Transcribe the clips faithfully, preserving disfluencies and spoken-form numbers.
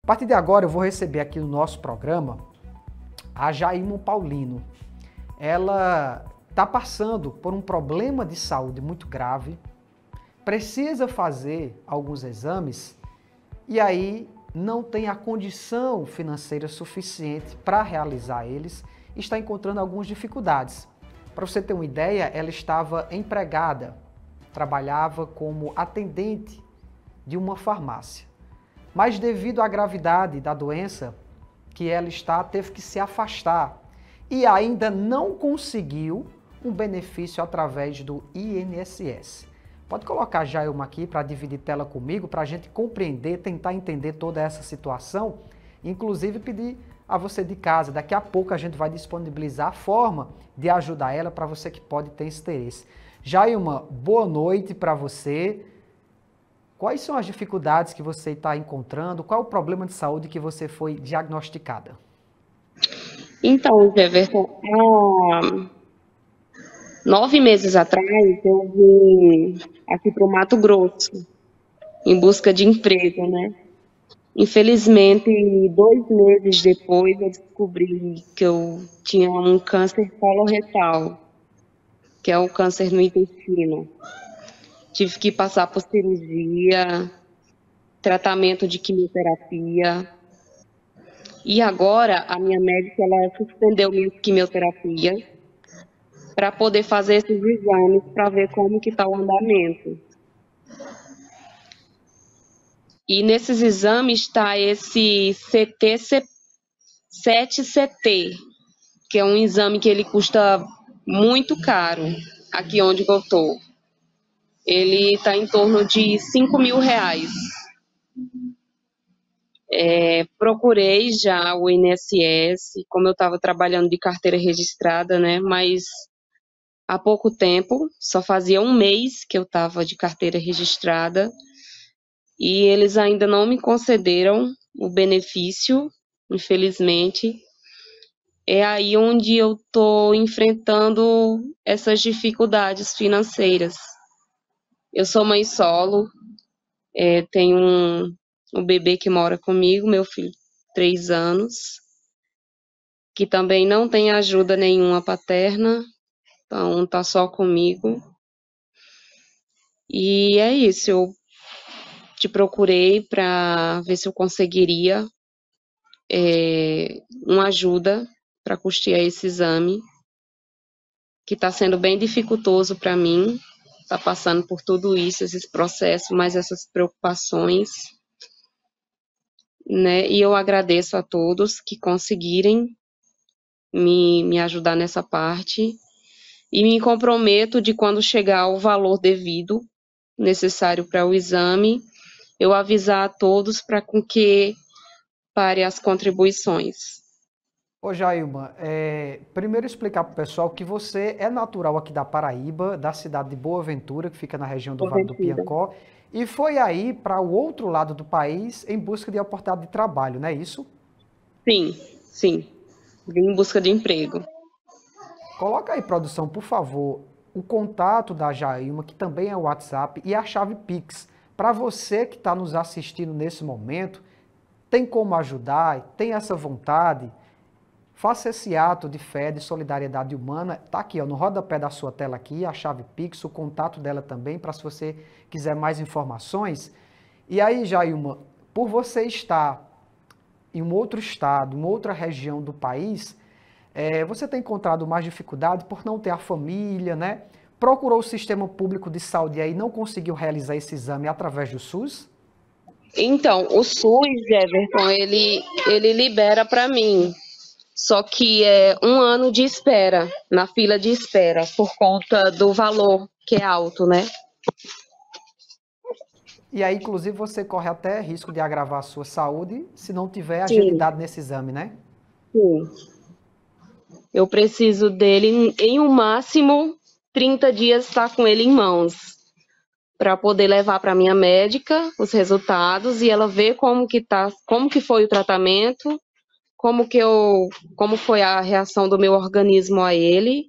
partir de agora eu vou receber aqui no nosso programa a Jailma Paulino. Ela está passando por um problema de saúde muito grave, precisa fazer alguns exames e aí não tem a condição financeira suficiente para realizar eles e está encontrando algumas dificuldades. Para você ter uma ideia, ela estava empregada, trabalhava como atendente de uma farmácia. Mas devido à gravidade da doença que ela está, teve que se afastar e ainda não conseguiu um benefício através do I N S S. Pode colocar a Jailma aqui para dividir tela comigo, para a gente compreender, tentar entender toda essa situação, inclusive pedir a você de casa, daqui a pouco a gente vai disponibilizar a forma de ajudar ela para você que pode ter esse interesse. Jailma, boa noite para você. Quais são as dificuldades que você está encontrando? Qual é o problema de saúde que você foi diagnosticada? Então, Jefferson, há nove meses atrás eu vim aqui para o Mato Grosso em busca de emprego, né? Infelizmente, dois meses depois eu descobri que eu tinha um câncer coloretal, que é um câncer no intestino. Tive que passar por cirurgia, tratamento de quimioterapia. E agora a minha médica ela suspendeu minha quimioterapia para poder fazer esses exames para ver como que está o andamento. E nesses exames está esse C T sete C T, que é um exame que ele custa muito caro aqui onde eu estou. Ele está em torno de cinco mil reais. É, procurei já o I N S S, como eu estava trabalhando de carteira registrada, né? Mas há pouco tempo, só fazia um mês que eu estava de carteira registrada e eles ainda não me concederam o benefício, infelizmente. É aí onde eu estou enfrentando essas dificuldades financeiras. Eu sou mãe solo, é, tenho um, um bebê que mora comigo, meu filho, três anos, que também não tem ajuda nenhuma paterna, então tá só comigo. E é isso, eu te procurei para ver se eu conseguiria é, uma ajuda para custear esse exame, que está sendo bem dificultoso para mim, tá passando por tudo isso, esses processos, mais essas preocupações, né? E eu agradeço a todos que conseguirem me, me ajudar nessa parte e me comprometo de quando chegar o valor devido necessário para o exame, eu avisar a todos para com que pare as contribuições. Ô Jailma, é, primeiro explicar para o pessoal que você é natural aqui da Paraíba, da cidade de Boa Ventura, que fica na região do Vale do Porventura. Piancó, e foi aí para o outro lado do país em busca de oportunidade de trabalho, não é isso? Sim, sim. Vim em busca de emprego. Coloca aí, produção, por favor, o contato da Jailma, que também é o WhatsApp, e a chave Pix. Para você que está nos assistindo nesse momento, tem como ajudar, tem essa vontade, faça esse ato de fé, de solidariedade humana. Está aqui, ó, no rodapé da sua tela aqui, a chave Pix, o contato dela também, para se você quiser mais informações. E aí, Jailma, por você estar em um outro estado, em outra região do país, é, você tem encontrado mais dificuldade por não ter a família, né? Procurou o sistema público de saúde e aí não conseguiu realizar esse exame através do SUS? Então, o SUS, Everton, ele, ele libera para mim. Só que é um ano de espera, na fila de espera, por conta do valor, que é alto, né? E aí, inclusive, você corre até risco de agravar a sua saúde se não tiver Sim, agilidade nesse exame, né? sim. Eu preciso dele em um máximo trinta dias estar com ele em mãos, para poder levar para minha médica os resultados e ela ver como que tá, como que foi o tratamento, como que eu, como foi a reação do meu organismo a ele,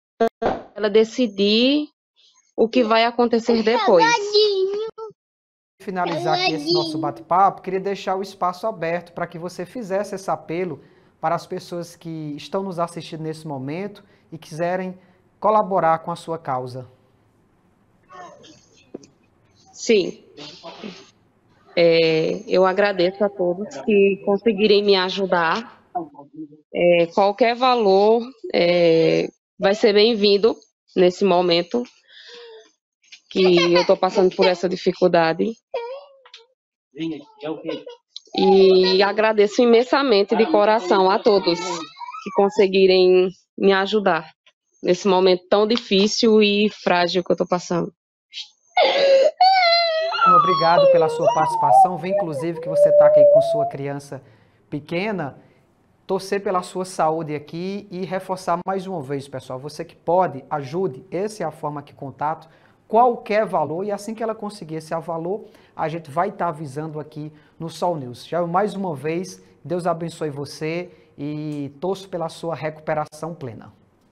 ela decidir o que vai acontecer depois. finalizar aqui esse nosso bate-papo, queria deixar o espaço aberto para que você fizesse esse apelo para as pessoas que estão nos assistindo nesse momento e quiserem colaborar com a sua causa. Sim. É, eu agradeço a todos que conseguirem me ajudar. É, qualquer valor é, vai ser bem-vindo nesse momento que eu estou passando por essa dificuldade. E agradeço imensamente de coração a todos que conseguirem me ajudar nesse momento tão difícil e frágil que eu estou passando. Obrigado pela sua participação. Vê, inclusive, que você está aqui com sua criança pequena. Torcer pela sua saúde aqui e reforçar mais uma vez, pessoal. Você que pode, ajude. Essa é a forma que contato. Qualquer valor, e assim que ela conseguir esse valor, a gente vai estar avisando aqui no Sol News. Já mais uma vez, Deus abençoe você e torço pela sua recuperação plena.